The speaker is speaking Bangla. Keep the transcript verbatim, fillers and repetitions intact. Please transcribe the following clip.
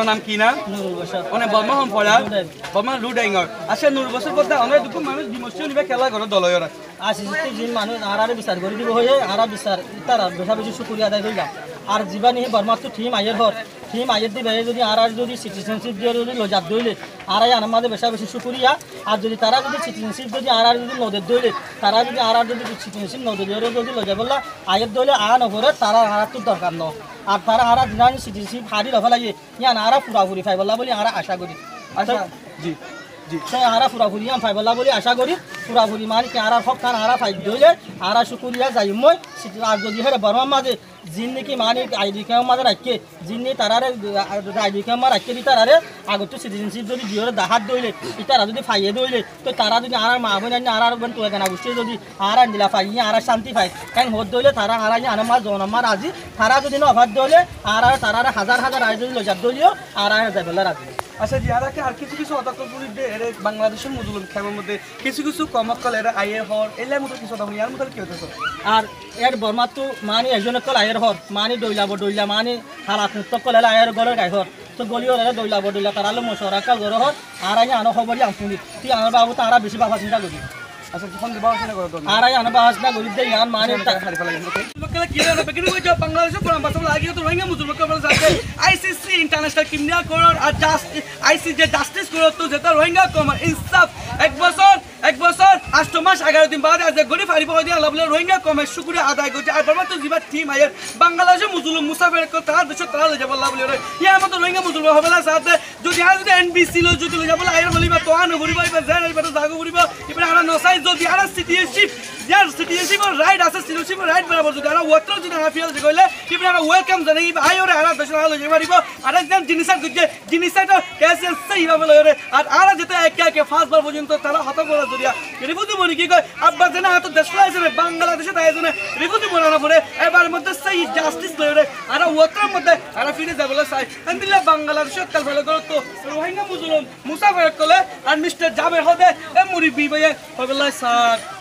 নাম কি না অনেক বর্মা হম পড়া বর্মা লুডাইঙ্গর আচ্ছা নূর বছর পর অনেক দুঃখ মানুষ বিমর্ষ নিবে খেলা করে দলয়রা আইসিসি জিন মানুষ আরারে বিচার করে দিব হয়ে আরা বিচার তারা বেশা বেশি শুক্রিয়া আদায় করিলাম আর জীবানি বর্মার তো থিম আয়ের হর থিম আয়ের দিবে যদি আর যদি সিটিজেনশিপ দিয়ে যদি লজাত দইলে আরাই আনার মাঝে বেশা বেশি শুক্রিয়া আর যদি তারা যদি সিটিজেনশিপ যদি আর যদি নদের দইলে তারা যদি আর যদি সিটিজেনশিপ নদের যদি লজা বললা আয়ের দইলে আ নগরে তারা আর তো দরকার ন আর তারা আর দিন সিটিজেনশিপ হারি রফা লাগে ইয়ান আরা পুরাপুরি ফাই বললা বলি আমরা আশা করি আচ্ছা জি আরা পুরাপুরি আম ফাই বললা বলি আশা করি পুরাপুরি মানে কি আর সব খান আরা ফাই দইলে আরা শুক্রিয়া যাই মই আর যদি হেরে বর্মার মাঝে জিন নাকি মানে আইডি কেমন মাঝে রাখে জিন নিয়ে তারারে আইডি কেমন রাখে দি তারারে আগত সিটিজেনশিপ যদি দিওরে দাহাত দইলে তারা যদি ফাইয়ে দইলে তো তারা যদি আর মা বোন আর আর বোন তোলা গোষ্ঠী যদি আর দিলা ফাইয়ে আর শান্তি পায় কারণ হত দইলে তারা আর আনার মাছ জনমার আজি তারা যদি নভাত দইলে আর আর তারা হাজার হাজার আয় যদি লজাত দইলেও আর আর যাবে রাজি আচ্ছা জিয়ারাকে আর কিছু কিছু অতর্কগুলিতে এর বাংলাদেশের মুজুলুম খেমার মধ্যে কিছু কিছু কমকল এর আয়ের হর এলার মতো কিছু তখন ইয়ার মতো কি হতেছে আর এর বর্মার তো মানে একজনের কল আয়ের হর মানে দইলাব দইলা মানে হালাত মুক্ত কল এলা আয়ের গলের গাই হর তো গলিও এলা দইলাব দইলা তারা লো মশরাকা গর হর আর আই আনো খবরই আমপুনি তুই আমার বাবু তারা বেশি বাবা চিন্তা করি আচ্ছা যখন দেবা আসলে করে দাও আর আই আনো বাবা চিন্তা করি দে ইয়ান মানে হারি ফেলা গেল লোকাল কি রে বেকিনি কই যা বাংলাদেশের পুরান বাসা লাগি তো রোহিঙ্গা মুসলমান কবল যাচ্ছে আইসিসি ইন্টারন্যাশনাল ক্রিমিনাল কোর্ট আর জাস্টিস আইসিসি জাস্টিস কোর্ট তো যেটা রোহিঙ্গা কমার ইনসাফ এক বছর এক বছর আষ্ট মাস এগারো দিন বাদে আজ গরি ফারি পাওয়া দিয়ে লাভলে রোহিঙ্গা কমার শুকরিয়া আদায় করছে আর বর্তমান তো জিবা টিম আয়ের বাংলাদেশের মুসলমান মুসাফির কো তার দেশ তারা লয়ে যাব লাভলে রে ইয়া মত রোহিঙ্গা মুসলমান হবে না সাথে যদি আর যদি এনবিসি লো যদি লয়ে যাব আয়ের বলিবা তো আনো ঘুরিবা এবার জান এবার জাগো ঘুরিবা এবার আর নসাই যদি আর সিটিজেনশিপ যার সিটিজেনশিপ রাইট আছে সিটিজেনশিপ রাইট বরাবর যদি আর ওয়াত্র যদি না ফিল যে কইলে এবার আর ওয়েলকাম জানাই আয়োরে আর দেশ আর লয়ে যাইবা আর একদম জিনিসা যে জিনিসটা কেসে সহি ভাবে লয়ে রে আর আর যেটা একা একা ফার্স্ট বার পর্যন্ত তারা হত করে জড়িয়া রিফিউজি মনি কি কয় আব্বা জানা এত দেশ লাইছে বাংলাদেশে তাই জন্য রিফিউজি মনানা পড়ে এবার মধ্যে সহি জাস্টিস লয়ে রে আর ওয়াত্র মধ্যে আর ফিরে যাবলে চাই আলহামদুলিল্লাহ বাংলাদেশে কাল ভালো করে তো রোহিঙ্গা মুসলমান মুসাফির কলে আর মিস্টার জাবের হদে এ মুরিবি ভাই হবেলা স্যার